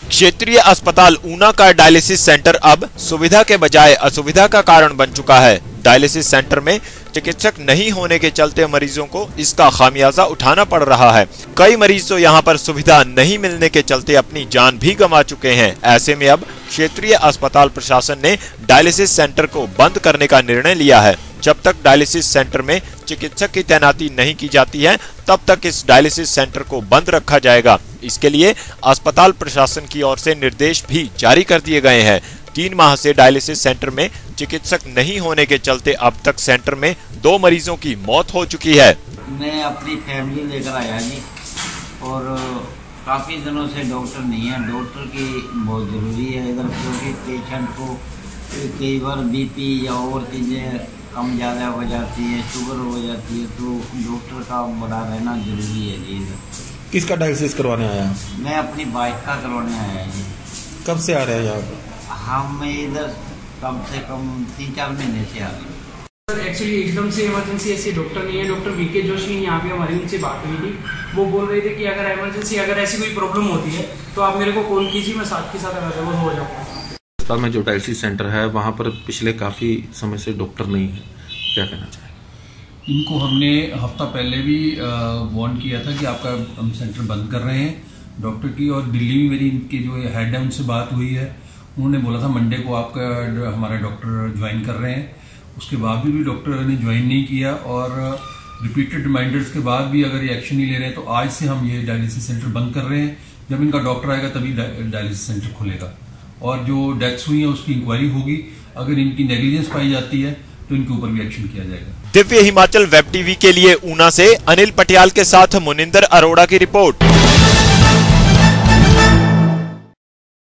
क्षेत्रीय अस्पताल ऊना का डायलिसिस सेंटर अब सुविधा के बजाय असुविधा का कारण बन चुका है। डायलिसिस सेंटर में चिकित्सक नहीं होने के चलते मरीजों को इसका खामियाजा उठाना पड़ रहा है। कई मरीज तो यहां पर सुविधा नहीं मिलने के चलते अपनी जान भी गंवा चुके हैं। ऐसे में अब क्षेत्रीय अस्पताल प्रशासन ने डायलिसिस सेंटर को बंद करने का निर्णय लिया है। जब तक डायलिसिस सेंटर में चिकित्सक की तैनाती नहीं की जाती है, तब तक इस डायलिसिस सेंटर को बंद रखा जाएगा। इसके लिए अस्पताल प्रशासन की ओर से निर्देश भी जारी कर दिए गए हैं। 3 माह से डायलिसिस सेंटर में चिकित्सक नहीं होने के चलते अब तक सेंटर में 2 मरीजों की मौत हो चुकी है। मैं अपनी फैमिली लेकर आया जी, और काफ़ी दिनों से डॉक्टर नहीं है। डॉक्टर की बहुत ज़रूरी है इधर, क्योंकि पेशेंट को कई बार बीपी या और चीज़ें कम ज़्यादा हो जाती है, शुगर हो जाती है, तो डॉक्टर का बड़ा रहना ज़रूरी है जी इधर। किसका डायलिसिस करवाने आया? मैं अपनी बाइक का करवाने आया जी। कब से आ रहे हैं यहाँ पर? हम इधर कम से कम 3-4 महीने से आ रहे हैं। सर एक्चुअली एकदम से इमरजेंसी ऐसी डॉक्टर नहीं है। डॉक्टर वीके जोशी यहाँ पे हमारी उनसे बात हुई थी। वो बोल रहे थे कि अगर इमरजेंसी अगर ऐसी कोई प्रॉब्लम होती है तो आप मेरे को कॉल कीजिए, मैं साथ के साथ अवेलेबल हो जाऊँगा। अस्पताल में जो डायलिसिस सेंटर है वहाँ पर पिछले काफ़ी समय से डॉक्टर नहीं है, क्या कहना चाहिए? इनको हमने हफ्ता पहले भी वार्न किया था कि आपका हम सेंटर बंद कर रहे हैं डॉक्टर की, और दिल्ली में मेरी इनके जो हेड है उनसे बात हुई है। उन्होंने बोला था मंडे को आपका हमारा डॉक्टर ज्वाइन कर रहे हैं। उसके बाद भी डॉक्टर ने ज्वाइन नहीं किया, और रिपीटेड रिमाइंडर्स के बाद भी अगर ये एक्शन नहीं ले रहे हैं तो आज से हम ये डायलिसिस सेंटर बंद कर रहे हैं। जब इनका डॉक्टर आएगा तभी डायलिसिस सेंटर खुलेगा, और जो डेथ्स हुई है उसकी इंक्वायरी होगी। अगर इनकी नेग्लिजेंस पाई जाती है तो इनके ऊपर भी एक्शन किया जाएगा। दिव्य हिमाचल वेब टीवी के लिए ऊना से अनिल पटियाल के साथ मुनिंदर अरोड़ा की रिपोर्ट।